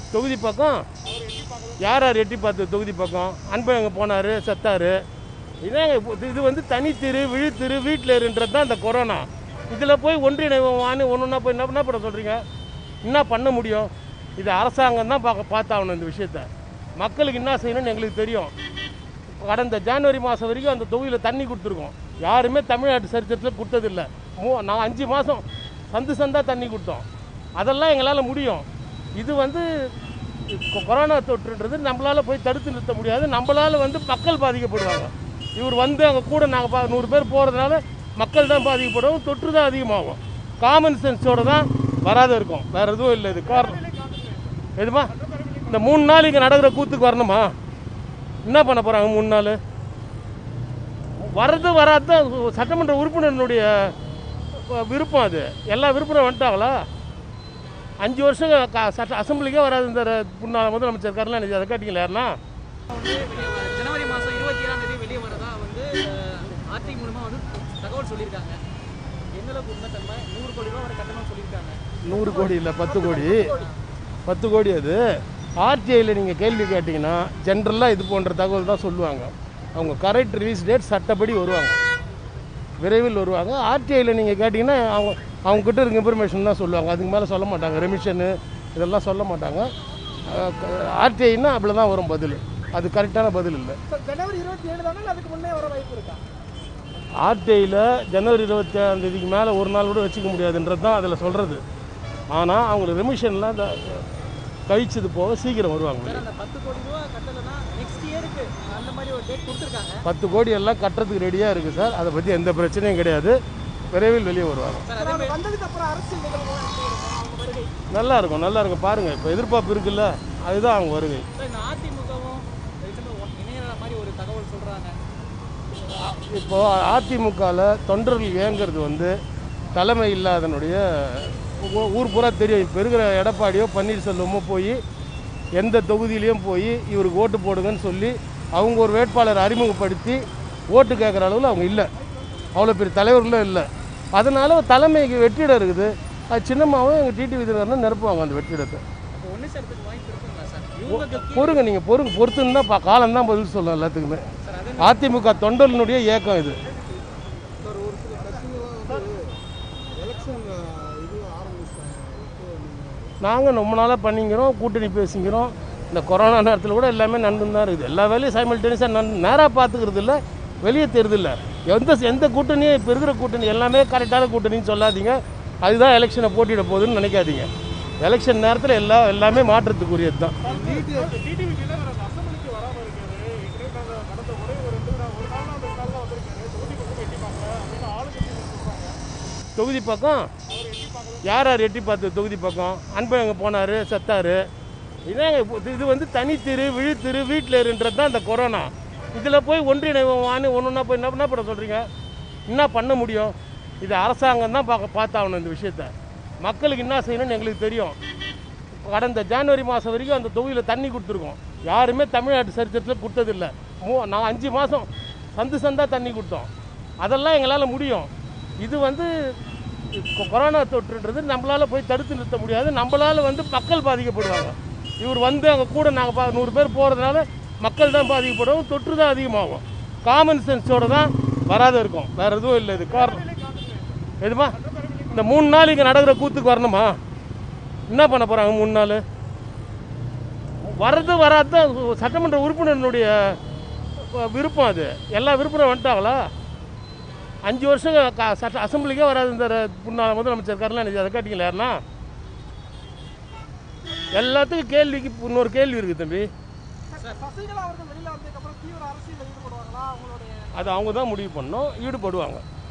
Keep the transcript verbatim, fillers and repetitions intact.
தொகுதி பக்கம் யார் யார் எட்டி பார்த்து தொகுதி பக்கம் அன்பன் அங்கே போனார் செத்தார். இதாங்க இது வந்து தனித்திரு விழித்திரு வீட்டில் இருன்றது தான் இந்த கொரோனா. இதில் போய் ஒன்றிணைவான்னு ஒன்று ஒன்றா போய் என்ன என்ன பண்ண சொல்கிறீங்க? என்ன பண்ண முடியும்? இது அரசாங்கம் தான் பார்க்க பார்த்தாகணும் இந்த விஷயத்த. மக்களுக்கு என்ன செய்யணும்னு எங்களுக்கு தெரியும். கடந்த ஜனவரி மாதம் வரைக்கும் அந்த தொகுதியில் தண்ணி கொடுத்துருக்கோம். யாருமே தமிழ்நாட்டு சரித்திரத்தில் கொடுத்ததில்லை. மூ நான் அஞ்சு மாதம் சந்து சந்தாக தண்ணி கொடுத்தோம். அதெல்லாம் எங்களால் முடியும். இது வந்து கொரோனா தொற்றுன்றது நம்மளால் போய் தடுத்து நிறுத்த முடியாது. நம்மளால் வந்து மக்கள் பாதிக்கப்படுவாங்க. இவர் வந்து அங்கே கூட நாங்கள் பா நூறு பேர் போகிறதுனால மக்கள் தான் பாதிக்கப்படுவோம். தொற்று தான் அதிகமாகும். காமன் சென்ஸோடு தான் வராத இருக்கும். வேறு எதுவும் இல்லை. இது காரணம் எதுமா இந்த மூணு நாள் இங்கே நடக்கிற கூத்துக்கு வரணுமா? என்ன பண்ண போகிறாங்க மூணு நாள்? வர்றது வராது தான் சட்டமன்ற உறுப்பினருடைய விருப்பம். அது எல்லா விருப்பம் வந்துட்டாங்களா? அஞ்சு வருஷம் சட்ட அசம்பிளிக்கே வராது இந்த முன்னாள் முதலமைச்சர் கருணாநிதி. அதை கேட்டீங்களா? யாருன்னா ஜனவரி மாதம் இருபத்தி ஏழாம் தேதி வெளியே வரதா வந்து ஆர்டி மூலமாக வந்து தகவல் சொல்லியிருக்காங்க. எந்தளவுக்கு உண்மைத்தன்மை? நூறு கோடி ரூபா வரை கட்டணம் சொல்லியிருக்காங்க. நூறு கோடி இல்லை, பத்து கோடி பத்து கோடி அது ஆர்டிஐயில் நீங்கள் கேள்வி கேட்டிங்கன்னா ஜென்ரலாக இது போன்ற தகவல் தான் சொல்லுவாங்க. அவங்க கரெக்ட் ரிலீஸ் டேட் சட்டப்படி வருவாங்க, விரைவில் வருவாங்க. ஆர்டிஐயில் நீங்கள் கேட்டிங்கன்னா அவங்க அவங்ககிட்ட இருக்க இன்ஃபர்மேஷன் தான் சொல்லுவாங்க. அதுக்கு மேலே சொல்ல மாட்டாங்க. ரெமிஷனு இதெல்லாம் சொல்ல மாட்டாங்க. ஆர்டிஐன்னா அப்படி தான் வரும் பதில். அது கரெக்டான பதில் இல்லை. ஜனவரி இருபத்தி ஏழு தானே, அதுக்கு முன்னே வர வாய்ப்பு இருக்கா? ஆர்டிஐயில் ஜனவரி இருபத்தி ஏழாம் தேதிக்கு மேலே ஒரு நாள் கூட வச்சுக்க முடியாதுன்றது தான் அதில் சொல்கிறது. ஆனால் அவங்க ரெமிஷன்லாம் இந்த கழிச்சது போக சீக்கிரம் வருவாங்க. பத்து கோடி ரூபா கட்டலைன்னா நெக்ஸ்ட் இயருக்கு அந்த மாதிரி ஒரு டேட் கொடுத்துருக்காங்க. பத்து கோடி எல்லாம் கட்டுறதுக்கு ரெடியாக இருக்குது சார். அதை பற்றி எந்த பிரச்சனையும் கிடையாது. விரைவில் வெளியே வருவாங்க. நல்லா இருக்கும், நல்லா இருக்கும். பாருங்கள், இப்போ எதிர்பார்ப்பு இருக்குல்ல, அதுதான் அவங்க வருகை. அதிமுகவும் இணையற மாதிரி ஒரு தகவல் சொல்கிறாங்க. இப்போது அதிமுகவில் தொண்டர்கள் ஏங்கிறது வந்து தலைமை இல்லாதனுடைய ஊர் பூரா தெரியும். இப்போ இருக்கிற எடப்பாடியோ பன்னீர்செல்வமோ போய் எந்த தொகுதியிலையும் போய் இவருக்கு ஓட்டு போடுங்கன்னு சொல்லி அவங்க ஒரு வேட்பாளரை அறிமுகப்படுத்தி ஓட்டு கேட்குற அளவில் அவங்க இல்லை. அவ்வளோ பெரிய தலைவர்களும் இல்லை. அதனால் தலைமைக்கு வெற்றிடம் இருக்குது. அது சின்னம்மாவும் எங்கள் டிடி விதினர்னு நிரப்புவாங்க அந்த வெற்றிடத்தை. பொறுங்க, நீங்கள் பொறுங்க, பொறுத்துன்னு தான் காலம் தான் பதில் சொல்லலாம் எல்லாத்துக்குமே. அதிமுக தொண்டர்களுடைய இயக்கம் இது. நாங்கள் ரொம்ப நாளாக பண்ணிக்கிறோம், கூட்டணி பேசிக்கிறோம். இந்த கொரோனா நேரத்தில் கூட எல்லாமே நடந்து தான் இருக்குது. எல்லா வேலையும் சைமல்டேனியஸாக நன் நேராக பார்த்துக்கிறது இல்லை, வெளியே தெரியுது இல்லை. எந்த எந்த கூட்டணியும் இப்போ இருக்கிற கூட்டணி எல்லாமே கரெக்டான கூட்டணின்னு சொல்லாதீங்க. அதுதான் எலெக்ஷனை போட்டியிட போகுதுன்னு நினைக்காதீங்க. எலெக்ஷன் நேரத்தில் எல்லா எல்லாமே மாற்றத்துக்குரியது தான். தொகுதி பக்கம் யார் யார் எட்டி பார்த்து தொகுதி பக்கம் அன்பன் அங்கே போனார் செத்தார். இதாங்க இது வந்து தனித்திரு விழித்திரு வீட்டில் இருன்றது தான் இந்த கொரோனா. இதில் போய் ஒன்றிணைவான்னு ஒன்று ஒன்றா போய் என்ன என்ன பண்ண சொல்கிறீங்க? என்ன பண்ண முடியும்? இது அரசாங்கம் தான் பார்க்க பார்த்தாகணும் இந்த விஷயத்த. மக்களுக்கு என்ன செய்யணும்னு எங்களுக்கு தெரியும். கடந்த ஜனவரி மாதம் வரைக்கும் அந்த தொகுதியில் தண்ணி கொடுத்துருக்கோம். யாருமே தமிழ்நாட்டு சரித்திரத்தில் கொடுத்ததில்லை. மூ நான் அஞ்சு மாதம் சந்து சந்தாக தண்ணி கொடுத்தோம். அதெல்லாம் எங்களால் முடியும். இது வந்து கொரோனா தொற்றுன்றது நம்மளால் போய் தடுத்து நிறுத்த முடியாது. நம்மளால் வந்து மக்கள் பாதிக்கப்படுவாங்க. இவர் வந்து அங்கே கூட நாங்கள் பா நூறு பேர் போகிறதுனால மக்கள் தான் பாதிக்கப்படுவோம். தொற்று தான் அதிகமாகும். காமன் சென்ஸோடு தான் வராத இருக்கும். வேறு எதுவும் இல்லை. இது காரணம் எதுமா இந்த மூணு நாள் இங்கே நடக்கிற கூத்துக்கு வரணுமா? என்ன பண்ண போகிறாங்க மூணு நாள்? வர்றது வராது தான் சட்டமன்ற உறுப்பினருடைய விருப்பம். அது எல்லா விருப்பம் வந்துட்டாங்களா? அஞ்சு வருஷம் சட்ட அசம்பிளிக்கே வராது இந்த முன்னாள் முதலமைச்சர் கருணாநிதி. அதை கேட்டீங்களா? யாருன்னா எல்லாத்துக்கும் கேள்விக்கு இன்னொரு கேள்வி இருக்குது தம்பி. அது அவங்க தான் முடிவு பண்ணணும். ஈடுபடுவாங்க.